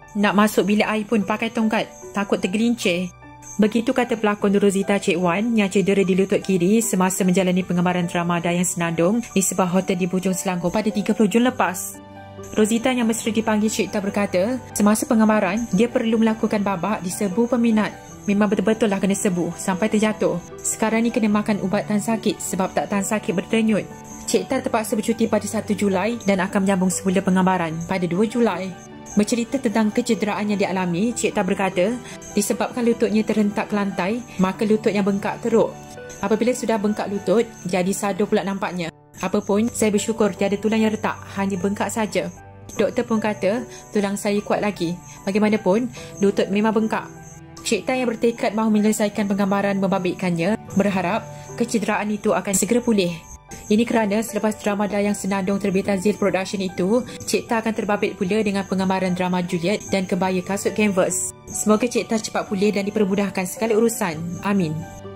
Nak masuk bilik air pun pakai tongkat, takut tergelincir. Begitu kata pelakon Rosita Cik Wan yang cedera di lutut kiri semasa menjalani penggambaran drama Dayang Senandung di sebuah hotel di Bujong Selangor pada 30 Jun lepas. Rosita yang mesra dipanggil Cik Ta berkata, semasa penggambaran, dia perlu melakukan babak di sebu peminat. Memang betul-betul lah kena sebu sampai terjatuh. Sekarang ni kena makan ubat tahan sakit sebab tak tahan sakit berdenyut. Cik Ta terpaksa bercuti pada 1 Julai dan akan menyambung semula penggambaran pada 2 Julai. Bercerita tentang kecederaan yang dialami, Cik Ta berkata, disebabkan lututnya terhentak ke lantai, maka lutut yang bengkak teruk. Apabila sudah bengkak lutut, jadi sado pula nampaknya. Apapun, saya bersyukur tiada tulang yang retak, hanya bengkak saja. Doktor pun kata, tulang saya kuat lagi. Bagaimanapun, lutut memang bengkak. Cik Ta yang bertekad mahu menyelesaikan penggambaran membabitkannya, berharap kecederaan itu akan segera pulih. Ini kerana selepas drama Dayang Senandung terbitan Zil Production itu, Cik Ta akan terbabit pula dengan penggambaran drama Juliet dan Kebaya Kasut Canvas. Semoga Cik Ta cepat pulih dan dipermudahkan segala urusan. Amin.